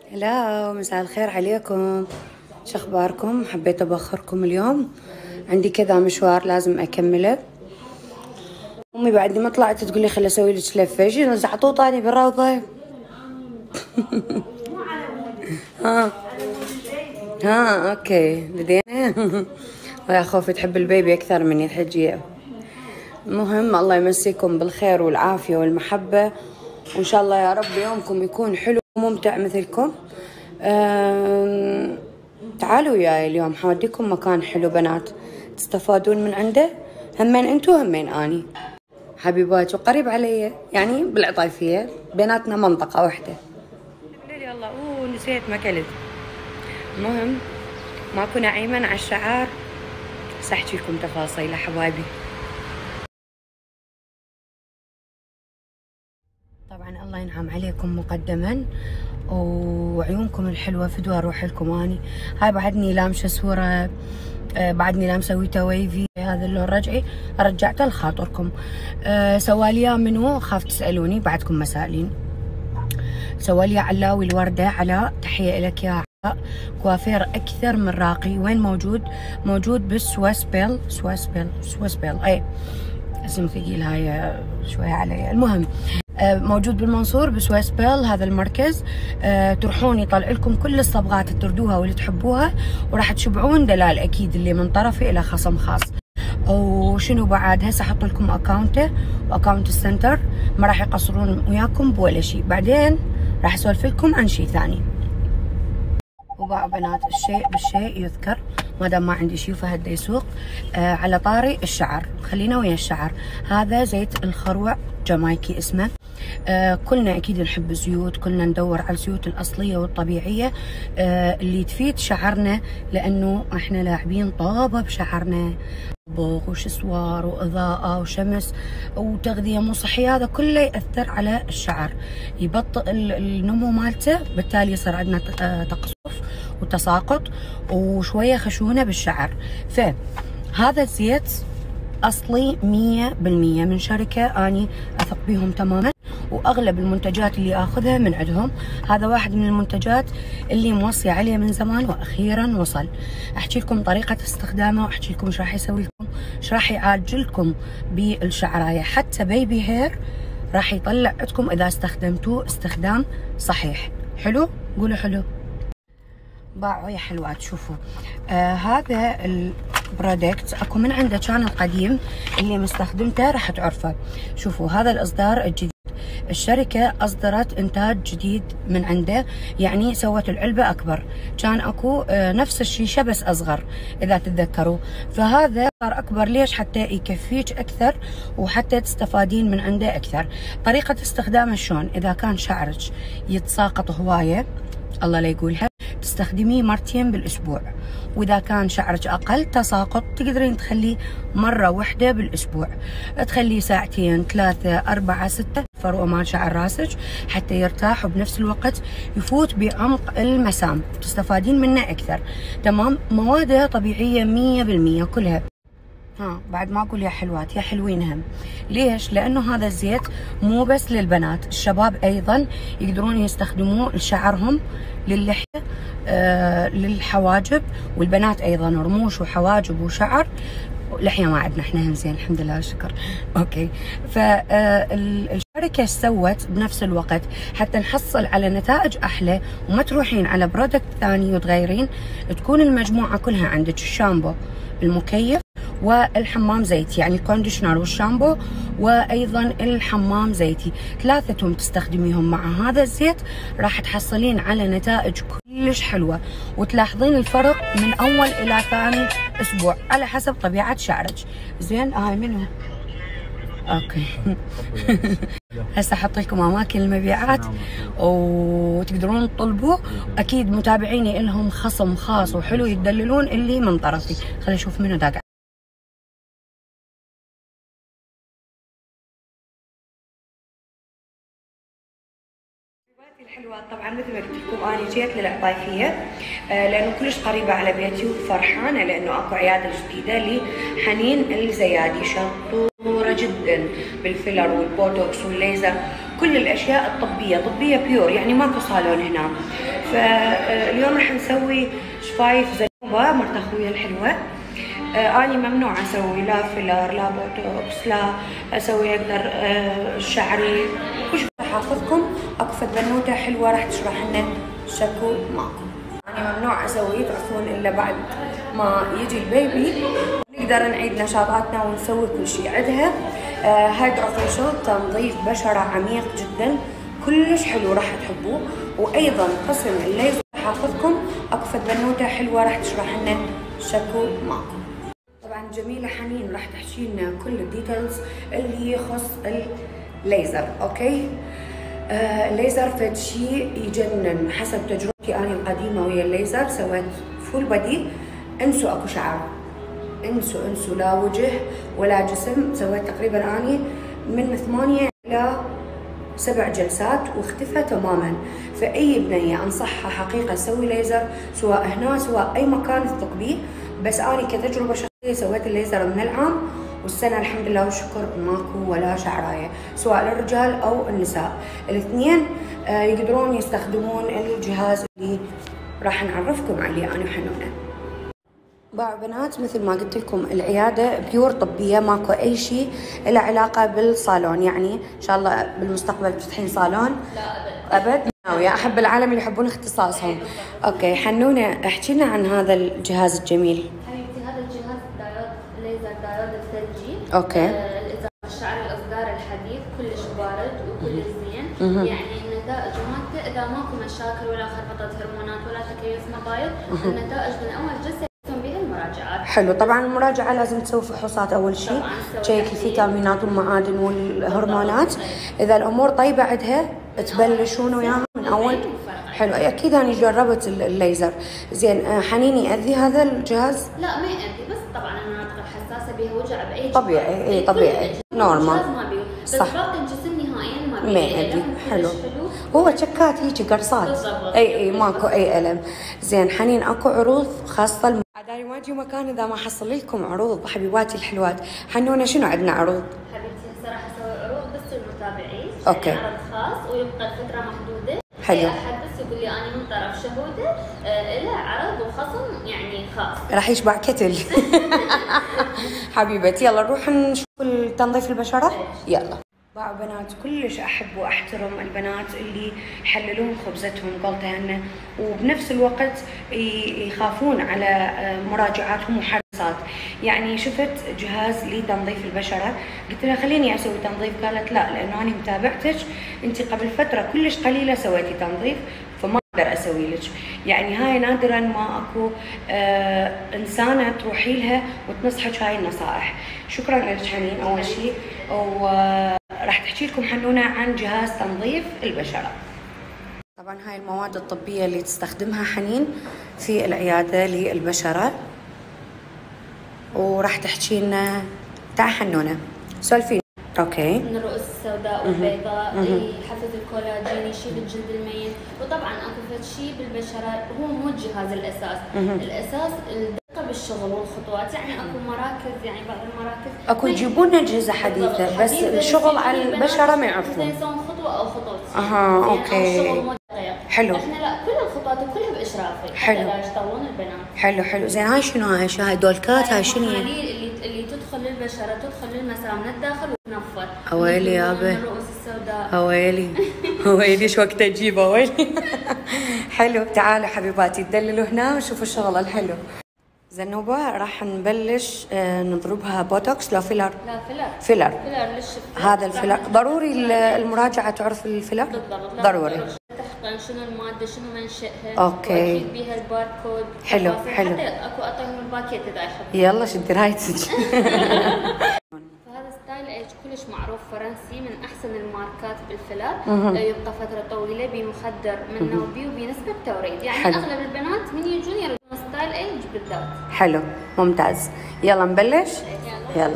هلا، مساء الخير عليكم. شو اخباركم؟ حبيت ابخركم اليوم. عندي كذا مشوار لازم اكمله. امي بعد ما طلعت تقول لي خلي اسوي لك لفه، شنو زعطوطاني بالروضه. ها ها اوكي بدينا. ويا خوفي تحب البيبي اكثر مني تحجيه. المهم الله يمسيكم بالخير والعافيه والمحبه، وان شاء الله يا رب يومكم يكون حلو وممتع مثلكم. تعالوا وياي اليوم حوديكم مكان حلو بنات تستفادون من عنده، همين انتو همين اني حبيبات، وقريب علي يعني بالعطيفية، بيناتنا منطقة واحدة. يلا نسيت ما كلت. المهم ماكو نعيما على الشعار، ساحكي لكم تفاصيل حبايبي. طبعا الله ينعم عليكم مقدما، وعيونكم الحلوه فدوى روح لكم اني. هاي بعدني لامشه صوره، بعدني لا مسويته ويفي، هذا اللون رجعي رجعته لخاطركم. سواليا منو خاف تسالوني بعدكم مسائلين. سواليا علاوي الورده. علاء تحيه لك يا علاء، كوافير اكثر من راقي. وين موجود؟ موجود بالسويسبيل. سويسبيل اي اسم ثقيل هاي شويه علي. المهم موجود بالمنصور بسويسبيل، هذا المركز. تروحون يطلع لكم كل الصبغات اللي تردوها واللي تحبوها، وراح تشبعون دلال اكيد اللي من طرفي الى خصم خاص. وشنو بعد؟ هسه احط لكم اكاونته واكاونت السنتر، ما راح يقصرون وياكم بولا شيء. بعدين راح اسولف لكم عن شيء ثاني. وباع بنات الشيء بالشيء يذكر، ما دام ما عندي شيء فهد يسوق. على طاري الشعر، خلينا ويا الشعر. هذا زيت الخروع جامايكي اسمه. كلنا اكيد نحب الزيوت، كلنا ندور على الزيوت الاصليه والطبيعيه اللي تفيد شعرنا، لانه احنا لاعبين طابه بشعرنا، طبخ وشسوار واضاءه وشمس وتغذيه مو صحيه، هذا كله ياثر على الشعر، يبطئ النمو مالته، بالتالي يصير عندنا تقصف وتساقط وشويه خشونه بالشعر. فهذا الزيت اصلي 100% من شركه اني اثق بيهم تماما، واغلب المنتجات اللي اخذها من عندهم. هذا واحد من المنتجات اللي موصي عليه من زمان واخيرا وصل. احكي لكم طريقه استخدامه، واحكي لكم ايش راح يسوي لكم، ايش راح يعالج لكم بالشعرايه، حتى بيبي هير راح يطلع عندكم اذا استخدمتوه استخدام صحيح. حلو؟ قولوا حلو. باعوا يا حلوات. شوفوا هذا البرودكت اكو من عنده كان القديم اللي مستخدمته راح تعرفه. شوفوا هذا الاصدار الجديد، الشركة اصدرت انتاج جديد من عنده، يعني سوت العلبة اكبر. كان اكو نفس الشيشة بس اصغر اذا تتذكروا، فهذا صار اكبر. ليش؟ حتى يكفيك اكثر وحتى تستفادين من عنده اكثر. طريقة استخدامه شلون؟ اذا كان شعرك يتساقط هواية، الله لا يقولها، تستخدميه مرتين بالاسبوع. واذا كان شعرك اقل تساقط تقدرين تخليه مره واحده بالاسبوع، تخليه ساعتين 3 4 6 فروه مال شعر راسك حتى يرتاح، وبنفس الوقت يفوت بعمق المسام تستفادين منه اكثر. تمام؟ مواده طبيعيه 100% كلها. بعد ما اقول يا حلوات يا حلوين هم. ليش؟ لانه هذا الزيت مو بس للبنات، الشباب ايضا يقدرون يستخدموه لشعرهم، للحيه، للحواجب، والبنات ايضا رموش وحواجب وشعر. لحيه ما عندنا احنا هم زين الحمد لله والشكر. اوكي، فالشركه سوت بنفس الوقت حتى نحصل على نتائج احلى، وما تروحين على برودكت ثاني وتغيرين، تكون المجموعه كلها عندك: الشامبو، المكيف، والحمام زيتي، يعني الكونديشنر والشامبو وايضا الحمام زيتي، ثلاثتهم تستخدميهم مع هذا الزيت راح تحصلين على نتائج كلش حلوه، وتلاحظين الفرق من اول الى ثاني اسبوع على حسب طبيعه شعرك. زين هاي منو؟ اوكي. هسه احط لكم اماكن المبيعات وتقدرون تطلبوا. اكيد متابعيني لهم خصم خاص وحلو يدللون اللي من طرفي. خلينا نشوف منو داقع. الحلوات طبعا مثل ما قلت لكم انا جيت للعطايفيه لانه كلش قريبه على بيتي، وفرحانه لانه اكو عياده جديده لحنين الزيادي، شطوره جدا بالفيلر والبوتوكس والليزر، كل الاشياء الطبيه، طبيه بيور، يعني ماكو صالون هنا. فاليوم راح نسوي شفايف زنوبه مرت اخويا الحلوه. اني ممنوع اسوي لا فيلر لا بوتوكس، لا اسوي اقدر شعري وش احافظكم. اكو بنوته حلوه راح تشرح لنا شكو ماكو. انا ممنوع اسوي تعرفون الا بعد ما يجي البيبي نقدر نعيد نشاطاتنا ونسوي كل شيء. عندها هيدروفيشل تنظيف بشره عميق جدا كلش حلو راح تحبوه. وايضا قسم الليزر حافظكم اكو بنوته حلوه راح تشرح لنا شكو ماكو. طبعا جميله حنين راح تحكي لنا كل الديتيلز اللي يخص الليزر. اوكي. الليزر فد شيء يجنن حسب تجربتي انا القديمه ويا الليزر. سويت فول بدي، انسوا اكو شعر، انسوا لا وجه ولا جسم. سويت تقريبا اني من 8 الى 7 جلسات واختفى تماما. فاي بنيه انصحها حقيقه تسوي ليزر، سواء هنا سواء اي مكان تثق بيه. بس اني كتجربه شخصيه سويت الليزر من العام والسنه الحمد لله والشكر ماكو ولا شعرايه، سواء للرجال او النساء الاثنين يقدرون يستخدمون الجهاز اللي راح نعرفكم عليه انا وحنونه. باع بنات مثل ما قلت لكم العياده بيور طبيه، ماكو اي شيء له علاقه بالصالون. يعني ان شاء الله بالمستقبل تفتحين صالون؟ لا ابد. ناويه. احب العالم اللي يحبون اختصاصهم. اوكي حنونه احكي لنا عن هذا الجهاز الجميل. حبيبتي هذا الجهاز دايود ليزر دايود الثلجي. اوكي. الشعر الاصدار الحديث كلش بارد وكلش زين. يعني النتائج مالته اذا ماكو مشاكل ولا خربطه هرمونات ولا تكيس مبايض، النتائج من اول جلسه يكون بها المراجعات. حلو. طبعا المراجعه لازم تسوي فحوصات اول شيء، تشيك الفيتامينات والمعادن والهرمونات. اذا الامور طيبه عندها تبلشون وياها من اول. حلو. اكيد انا جربت الليزر. زين حنين يأذي هذا الجهاز؟ لا ما يأذي، بس طبعا المناطق الحساسه بها وجع باي طبيعي. اي طبيعي نورمال. بس باقي الجسم نهائيا ما يأذي. حلو. هو تشكات هيك قرصات. اي ماكو اي الم. زين حنين اكو عروض خاصه عادي ما اجي مكان اذا ما حصل لكم عروض حبيباتي الحلوات. حنونه شنو عندنا عروض؟ حبيبتي هسه راح اسوي عروض بس للمتابعين. اوكي. يعني عرض خاص ويبقى الفتره محدوده. حلو. احد بس يقول لي انا من طرف شهوده له عرض وخصم يعني خاص. راح يشبع كتل. حبيبتي يلا نروح نشوف تنظيف البشره. يلا. باعوا بنات كلش احب واحترم البنات اللي يحللون خبزتهم قلتهن وبنفس الوقت يخافون على مراجعاتهم وحرصات. يعني شفت جهاز لتنظيف البشره قلت لها خليني اسوي تنظيف، قالت لا لانه انا متابعتك انت قبل فتره كلش قليله سويتي تنظيف فما اقدر اسوي لك. يعني هاي نادرا ما اكو انسانه تروحي لها وتنصحك هاي النصائح. شكرا لك حنين اول شيء. وراح تحكي لكم حنونه عن جهاز تنظيف البشره. طبعا هاي المواد الطبيه اللي تستخدمها حنين في العياده للبشره، وراح تحكي لنا. تعال حنونه سولفي. اوكي. من الرؤوس السوداء والبيضاء، يحفز الكولاجين، يشيل الجلد الميت. وطبعا اكو فد شيء بالبشره هو مو الجهاز الاساس. الاساس الدقه بالشغل والخطوات. يعني اكو مراكز، يعني بعض المراكز اكو يجيبون اجهزه حديثه بس الشغل على البشره ما يعرفون. يسوون خطوه او خطوتين. اوكي. الشغل مو دقيق. حلو. احنا لا كل الخطوات كلها باشرافي. حلو. لا يشتغلون البنات. حلو. زين هاي شنو هاي دولكات هاي شنو؟ اللي تدخل للبشره، تدخل للمسام من الداخل وتنفذ. اويلي يابا. الرؤوس السوداء. اويلي شو وقت اجيب اويلي. حلو. تعالوا حبيباتي تدللوا هنا وشوفوا الشغل الحلو. زنوبه راح نبلش نضربها بوتوكس لو فيلر؟ لا فيلر للشفة. هذا الفيلر ضروري المراجعه تعرف الفيلر؟ بالضبط. ضروري. تحقن شنو الماده شنو منشئها. اوكي. واكيد بيها الباركود. حلو. حتى اكو اعطيهم الباكيت اذا يحب. يلا شدي رايتك. فهذا ستايل ايج كلش معروف فرنسي من احسن الماركات بالفيلر. يبقى فتره طويله بمخدر من نوبي وبنسبه توريد. يعني حلو. اغلب البنات من يجون يريدون ستايل ايج بالذات. حلو ممتاز. يلا نبلش. يلا.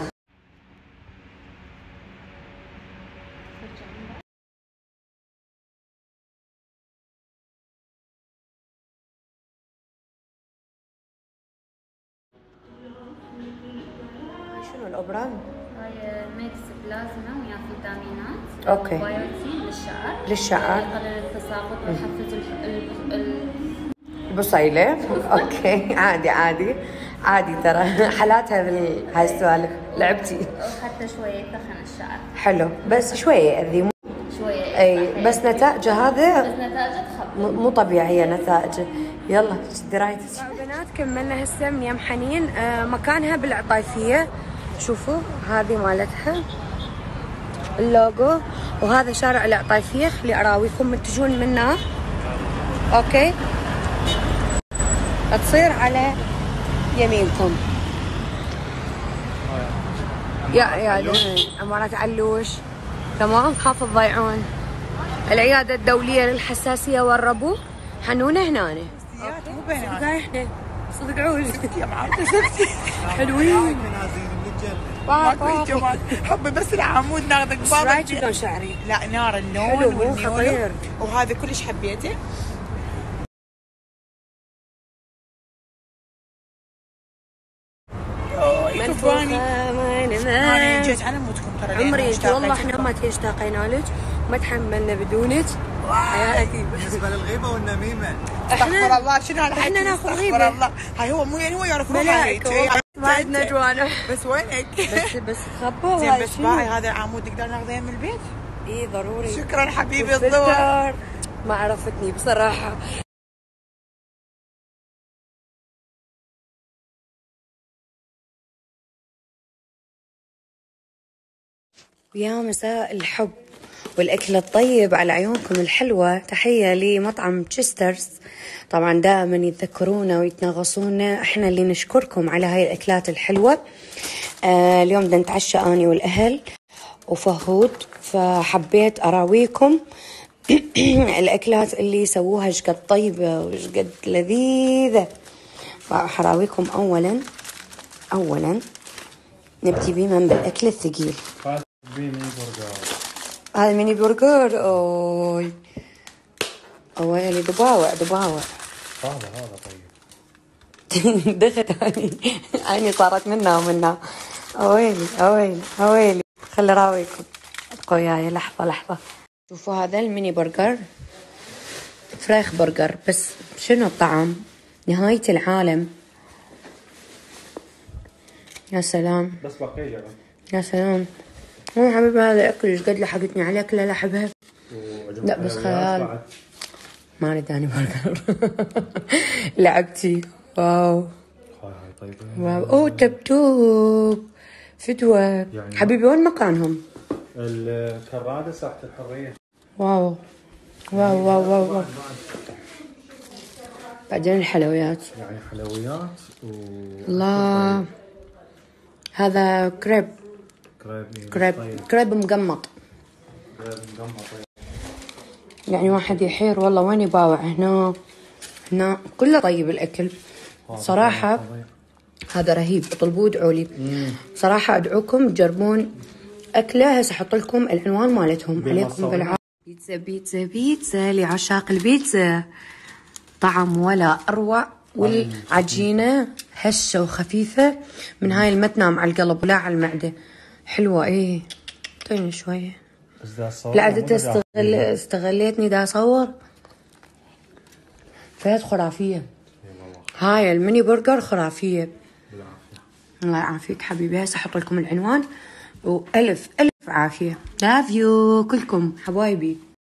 شنو الأوبرا؟ هاي ميكس بلازما ويا فيتامينات. اوكي. بايوتين للشعر. يقلل التساقط ويحفز البصيلة. اوكي. عادي ترى حالاتها هاي السوالف. لعبتي. وحتى شوية يثخن الشعر. حلو بس شوية يأذي. شوية. اي بس نتائجه هذا بس نتائجه تخبل. مو طبيعية نتائجه. يلا درايتك. بنات كملنا هسه من يم حنين. مكانها بالعطايفية. شوفوا هذه مالتها اللوجو، وهذا شارع العطايفية. خلي اراويكم من تجون منه. اوكي تصير على يمينكم. يا امارات علوش. تمام. خاف تضيعون. العيادة الدولية للحساسية والربو. حنونة هنا. صدق احنا صدق عول. يا معلم شفتي حلوين. ماكو جمال حبي بس العمود ناخذك بابا. رايك لون شعري؟ لا نار اللون حلو مو خطير. وهذا كلش حبيته. انا جيت على مودكم ترى. عمري انت والله احنا ما اشتاقينا لك، ما تحملنا بدونك حياتي. بالنسبه للغيبه والنميمه استغفر الله شنو هالحكي؟ احنا ناخذ غيبه. استغفر الله. هاي هو مو يعني هو يعرف ملائكه ما عندنا جوانح. بس وينك؟ بس تخبوا. زين بس باعي هذا العمود نقدر ناخذه من البيت؟ اي ضروري. شكرا حبيبي الضوء. ما عرفتني بصراحه. ويا مساء الحب والأكل الطيب على عيونكم الحلوة. تحية لمطعم تشسترز. طبعا دائما يتذكرونا ويتناغصونا. احنا اللي نشكركم على هاي الأكلات الحلوة. اليوم بدنا نتعشى أنا والأهل وفهود، فحبيت أراويكم الأكلات اللي سووها شقد طيبة وشقد لذيذة. فحراويكم أولا نبتدي بمن بالأكل الثقيل. هذا ميني برجر. اوي ضباوع هذا طيب. دخلت عيني صارت منها. اويلي خلي راويكم. ابقوا وياي لحظة. شوفوا هذا الميني برجر، فراخ برجر، بس شنو الطعم؟ نهاية العالم. يا سلام. بس بقية. يا سلام. مو حبيبي هذا اكل ايش قد لحقتني عليه كله لحبها. لا بس خيال. ما اريد اني برجر. لعبتي. واو. اوه تبتوب فدوة يعني. حبيبي وين مكانهم؟ الكرادة ساحة الحرية. واو. بعدين الحلويات. يعني حلويات الله. هذا كريب مقمط. يعني واحد يحير والله وين يباوع. هنا كله طيب الأكل صراحة. هذا رهيب. اطلبوه ادعوا لي صراحة. ادعوكم تجربون أكله. هسه احط لكم العنوان مالتهم عليكم بالعافية. بيتزا لعشاق البيتزا. طعم ولا أروع، والعجينة هشة وخفيفة من هاي اللي ما تنام على القلب ولا على المعدة. حلوة. ايه طيني شوية. لا عدت استغليتني دا اصور. فهد خرافية. هاي الميني برجر خرافية. الله يعافيك حبيبي. هسه احط لكم العنوان. والف عافية. لاف يو كلكم حبايبي.